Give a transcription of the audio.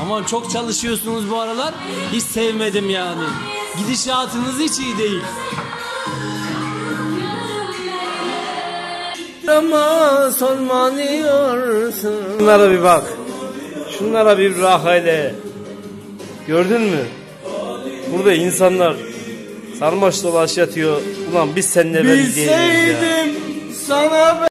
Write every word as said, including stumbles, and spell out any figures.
Ama çok çalışıyorsunuz bu aralar. Hiç sevmedim yani. Gidişatınız hiç iyi değil. Ama sormanıyorsun. Şunlara bir bak. Şunlara bir bak hele. Gördün mü? Burada insanlar sarmaş dolaş yatıyor. Ulan biz seninle ben diyelim ya. Bilseydim sana ben...